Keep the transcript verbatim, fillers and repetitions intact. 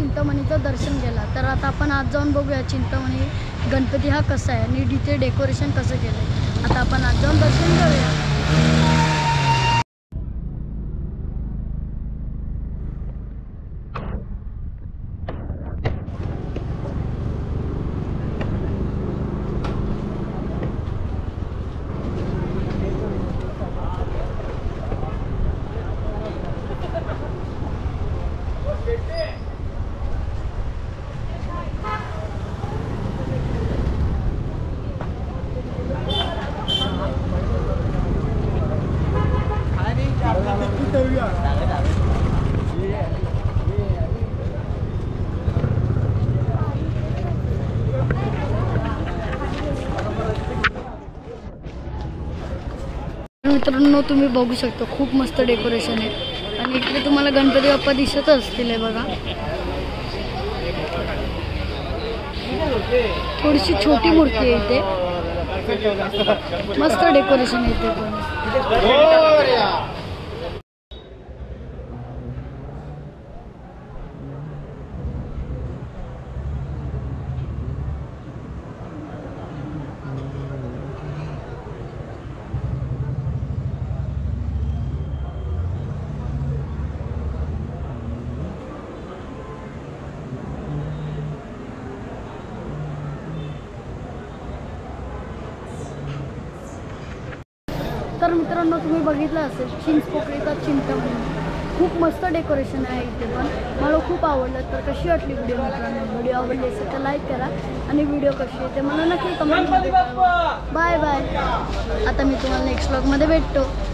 चिंतामणीचं दर्शन केलं. तर आता आपण आज जाऊन बघूया चिंतामणी गणपती हा कसा आहे आणि तिथे डेकोरेशन कसं केलं आहे. आता आपण आज जाऊन दर्शन करूया. मित्रांनो तुम्ही बघू शकता खूप मस्त डेकोरेशन आहे आणि इकडे तुम्हाला गणपती बाप्पा दिसत असतील आहे बघा. थोडीशी छोटी मूर्ती आहे इथे. मस्त डेकोरेशन आहे इथे पण. तर मित्रांनो तुम्ही बघितलं असेल चिंचपोकळीचा चिंतामणी खूप मस्त डेकोरेशन आहे इथे पण. मला खूप आवडलं. तर कशी वाटली व्हिडिओ मित्रांनो? व्हिडिओ आवडली असेल तर लाईक करा आणि व्हिडिओ कशी आहे ते मला नक्की कमेंटमध्ये कळवा. Bye bye. आता मी तुम्हाला नेक्स्ट व्लॉगमध्ये भेटतो.